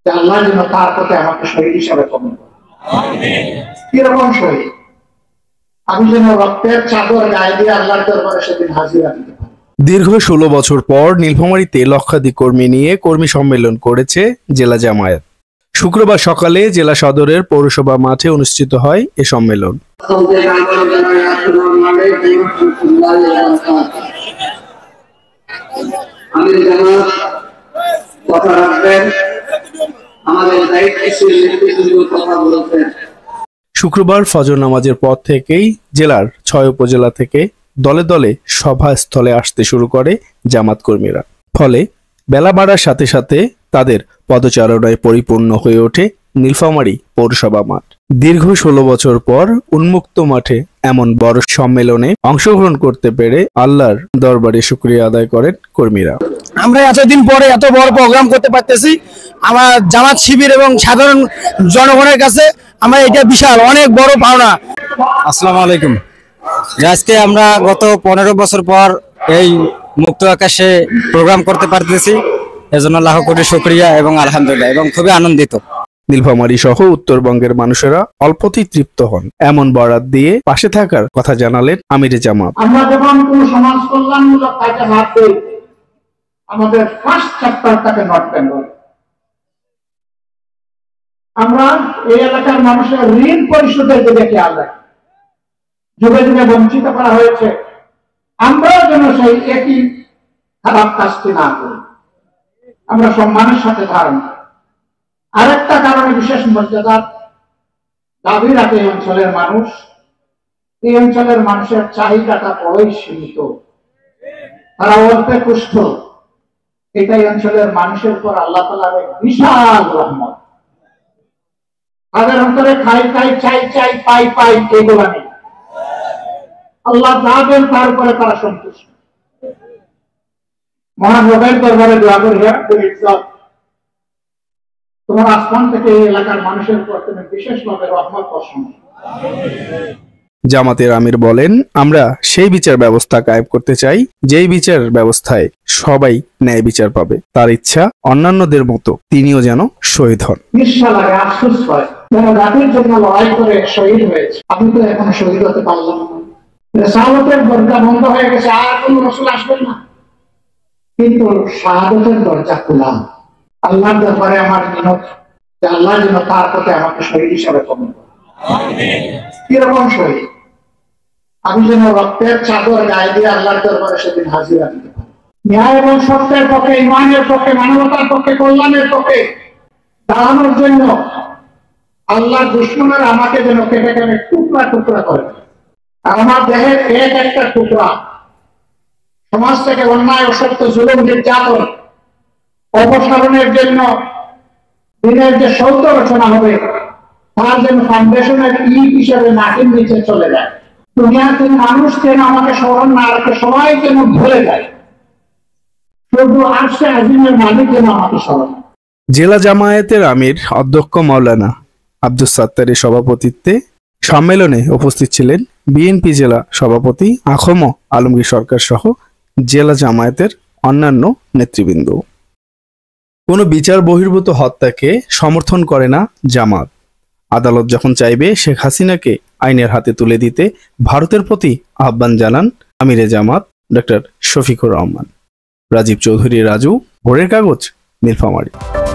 আল্লাহ যেন তার প্রতি আমাকে শহীদ হিসাবে কবুল করে। কিরকম শহীদ? আমি যেন রক্তের চাদর গায়ে দিয়ে আল্লাহর দরবারে সেদিন হাজিরা দিতে পারি। দীর্ঘ 16 বছর পর নীলফামারীতে লক্ষাধিক কর্মী নিয়ে কর্মী সম্মেলন করেছে জেলা জামায়াত। শুক্রবার সকালে জেলা সদরের পৌরসভা মাঠে অনুষ্ঠিত হয় এ সম্মেলন। শুক্রবার ফজর নামাজের পর থেকেই জেলার 6 উপজেলা থেকে দলে দলে সভাস্থলে আসতে শুরু করে জামাত কর্মীরা। ফলে বেলা বাড়ার সাথে সাথে তাদের পদচারণায় পরিপূর্ণ হয়ে ওঠে নীলফামারী পৌরসভা মাঠ। দীর্ঘ 16 বছর পর উন্মুক্ত মাঠে এমন বড় সম্মেলনে অংশগ্রহণ করতে পেরে আল্লাহর দরবারে শুকরিয়া আদায় করেন কর্মীরা। আমরা এতদিন পরে এত বড় প্রোগ্রাম করতে পারতেছি, আমার জামাত শিবির এবং সাধারণ জনগণের কাছে আমরা এটা বিশাল অনেক বড় পাওনা। আসসালামু আলাইকুম। আজকে আমরা গত 15 বছর পর এই মুক্ত আকাশে প্রোগ্রাম করতে পারতেছি, এজন্য লাখ কোটি শুকরিয়া এবং আলহামদুলিল্লাহ এবং খুবই আনন্দিত। নীলফামারী সহ উত্তরবঙ্গের মানুষেরা অল্পতেই তৃপ্ত হন এমন বরাত দিয়ে পাশে থাকার কথা জানালেন আমিরে জামাত। আমরা যখন কোন সমাজ কল্যাণমূলক কাজে হাত দিই, আমাদের ফার্স্ট চ্যাপ্টারটাকে নট বেঙ্গল। আমরা এই এলাকার মানুষের ঋণ পরিশোধের দিকে খেয়াল রাখি। যুগে যুগে বঞ্চিত করা হয়েছে, আমরাও যেন সেই একই খারাপ কাজটি না করি। আমরা সম্মানের সাথে ধারণ। আরেকটা কারণে বিশেষ মর্যাদার দাবি রাখে এই অঞ্চলের মানুষ। এই অঞ্চলের মানুষের চাহিদাটা বড়ই সীমিত, তারা অল্পে পুষ্ট। এটাই অঞ্চলের মানুষের উপর আল্লাহ তাআলার এক বিশাল রহমত। তাদের অন্তরে খাই খাই চাই চাই পাই পাই এগুলো নেই। আল্লাহ যা দেন তার উপরে তারা সন্তুষ্ট। মহান রবের দরবারে দোয়া করি, তোমার আসমান থেকে এই এলাকার মানুষের উপর তুমি বিশেষভাবে রহমত বর্ষণ। জামাতের আমির বলেন, আমরা সেই বিচার ব্যবস্থা কায়েম করতে চাই যেই বিচার ব্যবস্থায় সবাই ন্যায় বিচার পাবে। তার ইচ্ছা অন্যান্যদের মতো তিনিও যেন শহীদ হন। ঈর্ষা লাগে, আফসোস হয়, যারা জাতির জন্য লড়াই করে শহীদ হয়েছে, আমি তো এখনো শহীদ হতে পারলাম না। শাহাদাতের দরজা বন্ধ হয়ে গেছে, আর কোন রাসূল আসবেন না, কিন্তু শাহাদাতের দরজা খোলা। আল্লাহর দরবারে আমার মিনত যে আল্লাহ যেন তার প্রতি আমাকে শহীদ হিসাবে কবুল করে। কিরকম শহীদ? আমি যেন রক্তের চাদর গায়ে দিয়ে আল্লাহর দরবারে সেদিন হাজিরা দিতে পারি। ন্যায় এবং সত্যের পক্ষে, ইমানের পক্ষে, মানবতার পক্ষে, কল্যাণের পক্ষে দাঁড়ানোর জন্য আল্লাহর দুশমনেরা আমাকে যেন কেটে কেটে টুকরা টুকরা করে। আর আমার দেহের এক একটা টুকরা সমাজ থেকে অন্যায়, অসত্য, জুলুম, নির্যাতন অপসারণের জন্য দিনের যে সৌধ রচনা হবে, তার জন্য ফাউন্ডেশনের ইট হিসেবে মাটির নিচে চলে যায়। দুনিয়াতে মানুষ যেন আমাকে স্মরণ না রাখে, সবাই যেন ভুলে যায়, শুধু আরশে আজিমের মালিক যেন আমাকে স্মরণ। জেলা জামায়াতের আমির অধ্যক্ষ মাওলানা আব্দুস সাত্তারের সভাপতিত্বে সম্মেলনে উপস্থিত ছিলেন বিএনপি জেলা সভাপতি আখম আলমগীর সরকার সহ জেলা জামায়াতের অন্যান্য নেতৃবৃন্দ। কোনো বিচার বহির্ভূত হত্যাকে সমর্থন করে না জামাত। আদালত যখন চাইবে শেখ হাসিনাকে আইনের হাতে তুলে দিতে ভারতের প্রতি আহ্বান জানান আমিরে জামাত ডক্টর শফিকুর রহমান। রাজীব চৌধুরী রাজু, ভোরের কাগজ, নীলফামারী।